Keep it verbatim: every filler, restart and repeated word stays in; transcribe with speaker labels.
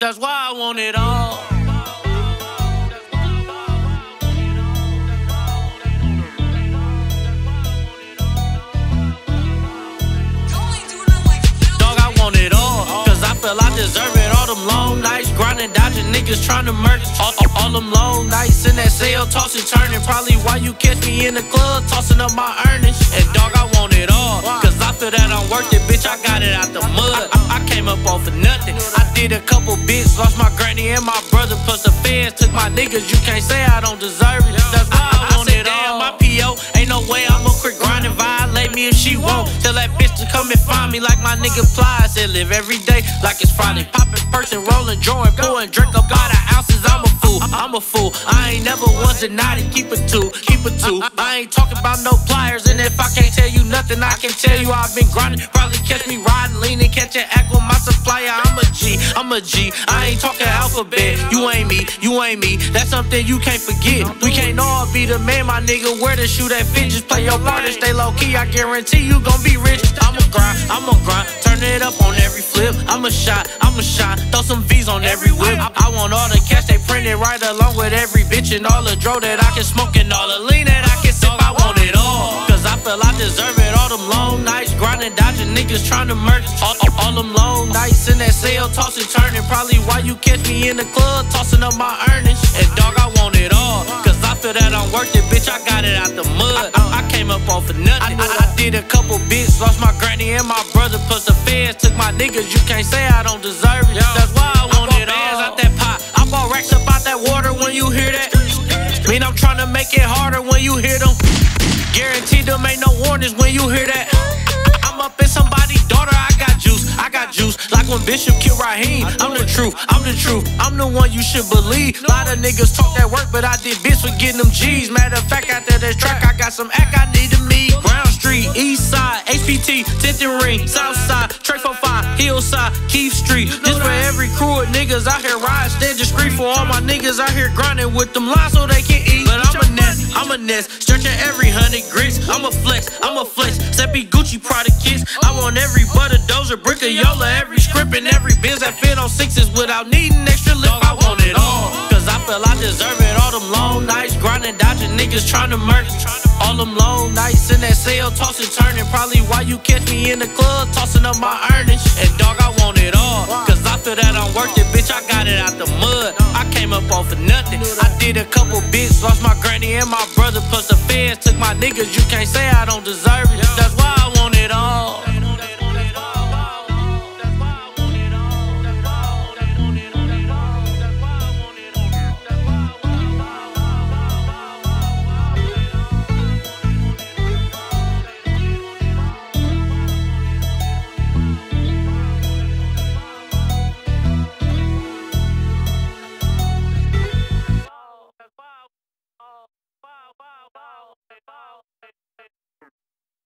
Speaker 1: That's why I want it all. Dog, I want it all, cause I feel I deserve it. All them long nights, grinding, dodging niggas trying to murder. All, all, all them long nights in that cell, tossing, turning. Probably why you catch me in the club, tossing up my earnings. And dog, I want it all, cause I feel that I'm worth it, bitch. I got it out the mud. I, I came up off of nothing. I did a couple bits, lost my granny and my brother, plus the feds took my niggas. You can't say I don't deserve it. That's why I, I want it all. My P O, ain't no way I'ma quit grinding. Violate me if she won't. Tell that bitch to come and find me like my nigga Fly. I said live every day like it's Friday. Popping perks and rolling joint, pouring drink up by the ounces. I'm a fool, I'm a fool. I ain't never once denied it. Keep it two, keep it two. I ain't talking about no pliers, and if I can't tell you nothing, I can tell you I've been grinding. Probably catch me riding, leaning, catch an act with my supplier. I'm a G, I'm a G. I ain't talking alphabet. You ain't me, you ain't me. That's something you can't forget. We can't all be the man, my nigga. Where to shoot that fit? Just play your part and stay low key. I guarantee you gon' be rich. I'ma grind, I'ma grind. Turn it up on every flip. I'm a shot, I'm a shot. Throw some V's on every whip. I, I want all the cash they printed right along with every bitch and all the dro that I can smoke and all the lean that I can sip. I want it all, cause I feel I deserve it. All them long nights, grinding, dodging niggas trying to murder. All, all, all them long nights in that cell, tossing, turning. Probably why you catch me in the club, tossing up my earnings. And dog, I want it all, cause I feel that I'm worth it, bitch. I got it out the mud. I, I came up off of nothing. I, I did a couple bits, lost my granny and my brother, plus the feds took my niggas. You can't say I don't deserve it. That's why I want it all. Out that pot, I bought racks up out that water. When you hear that, mean I'm trying to make it harder. When you hear them, guaranteed them ain't no warnings. When you hear that, I'm up in somebody's daughter. I got juice, I got juice. Like when Bishop killed Raheem. I'm the truth, I'm the truth. I'm the one you should believe. Lot of niggas talk that work, but I did bits for getting them G's. Matter of fact, after this track, I got some act I need to meet. Brown Street, East Side, H P T, tenth and Ring, South Side, Trey four five, Hillside, Keith Street. Just for every crew of niggas out here riding, stand discreet. For all my niggas out here grinding with them lines so they can eat. But I'm a nest, I'm a nest, stretching every hundred grits. I'm a flex, I'm a flex, Seppi Gucci product kits. I want every butter dozer, brick of Yola, every script and every biz that fit on sixes without needing extra lift. I want it all, cause I feel I deserve it. All them long nights, grinding, dodging niggas trying to murder. All them long nights in that cell, tossing, turning. Probably why you catch me in the club, tossing up my earnings. And dog, I want it all, cause I feel that I'm worth it, bitch. I got it out the mud. I came up off of nothing. I did a couple bits, lost my granny and my brother, plus the feds took my niggas. You can't say I don't deserve it. That's why I want it all.